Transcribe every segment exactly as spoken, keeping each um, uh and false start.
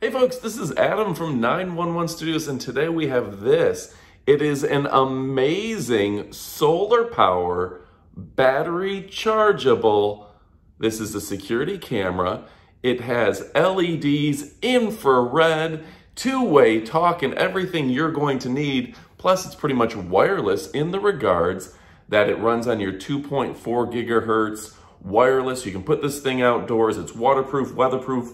Hey folks, this is Adam from nine one one Studios, and today we have this. It is an amazing solar power, battery chargeable. This is a security camera. It has L E Ds, infrared, two-way talk, and everything you're going to need. Plus, it's pretty much wireless in the regards that it runs on your two point four gigahertz wireless. You can put this thing outdoors. It's waterproof, weatherproof,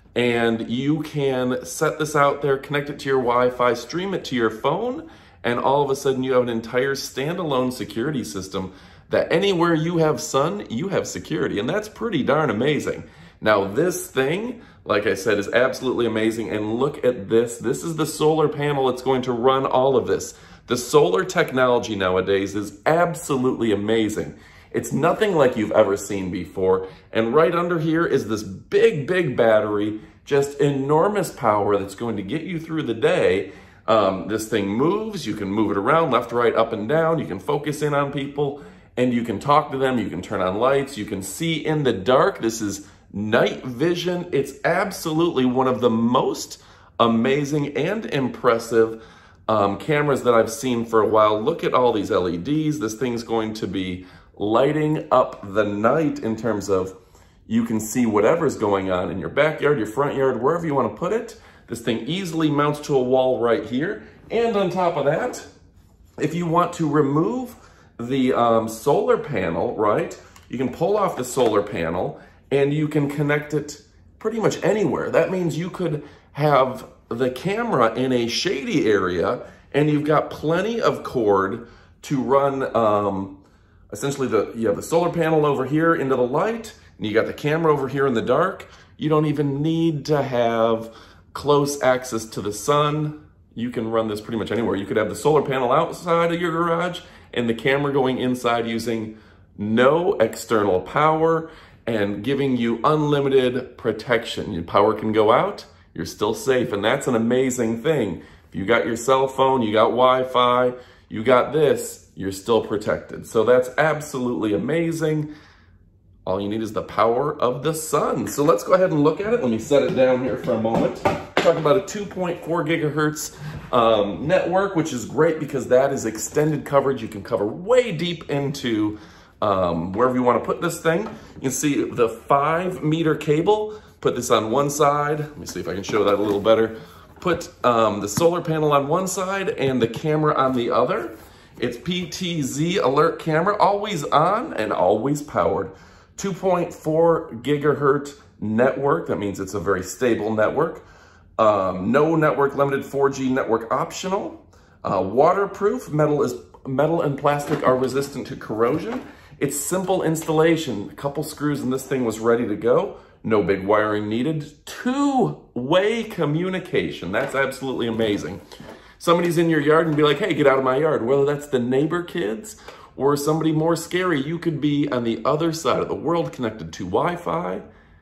and you can set this out there, connect it to your Wi-Fi, stream it to your phone, and all of a sudden you have an entire standalone security system that anywhere you have sun, you have security, and that's pretty darn amazing. Now this thing, like I said, is absolutely amazing, and look at this. This is the solar panel that's going to run all of this. The solar technology nowadays is absolutely amazing. It's nothing like you've ever seen before. And right under here is this big, big battery, just enormous power that's going to get you through the day. Um, this thing moves, you can move it around left, right, up and down. You can focus in on people and you can talk to them. You can turn on lights. You can see in the dark. This is night vision. It's absolutely one of the most amazing and impressive um, cameras that I've seen for a while. Look at all these L E Ds. This thing's going to be lighting up the night in terms of you can see whatever's going on in your backyard, your front yard, wherever you want to put it. This thing easily mounts to a wall right here. And on top of that, if you want to remove the um, solar panel, right, you can pull off the solar panel and you can connect it pretty much anywhere. That means you could have the camera in a shady area and you've got plenty of cord to run um, essentially, the you have the solar panel over here into the light, and you got the camera over here in the dark. You don't even need to have close access to the sun. You can run this pretty much anywhere. You could have the solar panel outside of your garage and the camera going inside using no external power and giving you unlimited protection. Your power can go out, you're still safe, and that's an amazing thing. If you got your cell phone, you got Wi-Fi, you got this, you're still protected. So that's absolutely amazing. All you need is the power of the sun. So let's go ahead and look at it. Let me set it down here for a moment. Talking about a two point four gigahertz um, network, which is great because that is extended coverage. You can cover way deep into um, wherever you want to put this thing. You can see the five meter cable. Put this on one side. Let me see if I can show that a little better. Put um, the solar panel on one side and the camera on the other. It's P T Z alert camera, always on and always powered. two point four gigahertz network. That means it's a very stable network. Um, no network limited, four G network optional. Uh, waterproof, metal is metal and plastic are resistant to corrosion. It's simple installation. A couple screws and this thing was ready to go. No big wiring needed. Two-way communication. That's absolutely amazing. Somebody's in your yard and be like, hey, get out of my yard. Whether that's the neighbor kids or somebody more scary, you could be on the other side of the world connected to Wi-Fi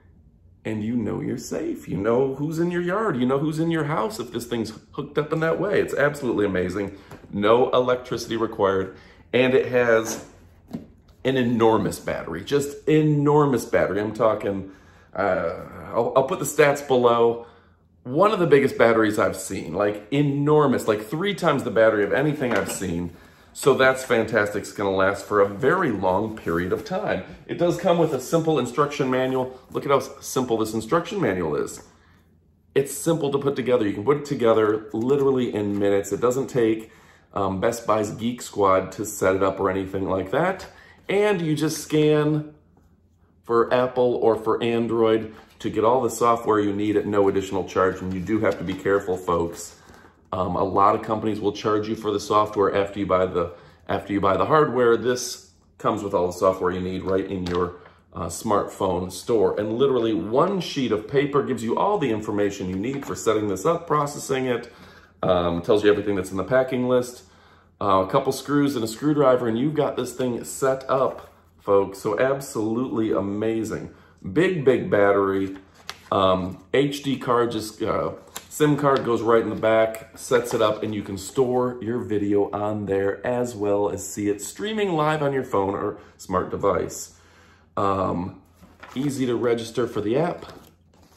and you know you're safe. You know who's in your yard. You know who's in your house if this thing's hooked up in that way. It's absolutely amazing. No electricity required. And it has an enormous battery, just enormous battery. I'm talking, uh, I'll, I'll put the stats below. One of the biggest batteries I've seen, like enormous, like three times the battery of anything I've seen. So that's fantastic. It's gonna last for a very long period of time. It does come with a simple instruction manual. Look at how simple this instruction manual is. It's simple to put together. You can put it together literally in minutes. It doesn't take um, Best Buy's Geek Squad to set it up or anything like that. And you just scan for Apple or for Android to get all the software you need at no additional charge. And you do have to be careful, folks. Um, a lot of companies will charge you for the software after you buy the after you buy the hardware. This comes with all the software you need right in your uh, smartphone store. And literally one sheet of paper gives you all the information you need for setting this up, processing it, um, tells you everything that's in the packing list, uh, a couple screws and a screwdriver, and you've got this thing set up, folks. So absolutely amazing. Big, big battery, um, H D card, just uh, SIM card goes right in the back, sets it up, and you can store your video on there as well as see it streaming live on your phone or smart device. Um, easy to register for the app.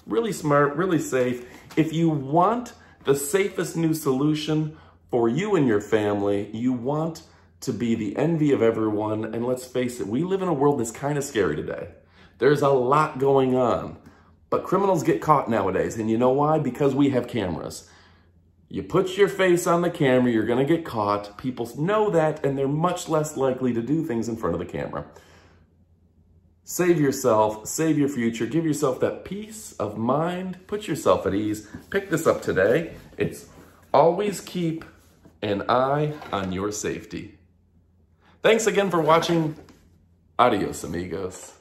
really smart, really safe. If you want the safest new solution for you and your family, you want to be the envy of everyone, and let's face it, we live in a world that's kind of scary today. There's a lot going on, but criminals get caught nowadays, and you know why? Because we have cameras. You put your face on the camera, you're gonna get caught. People know that, and they're much less likely to do things in front of the camera. Save yourself, save your future, give yourself that peace of mind, put yourself at ease. Pick this up today. It's always keep an eye on your safety. Thanks again for watching. Adios, amigos.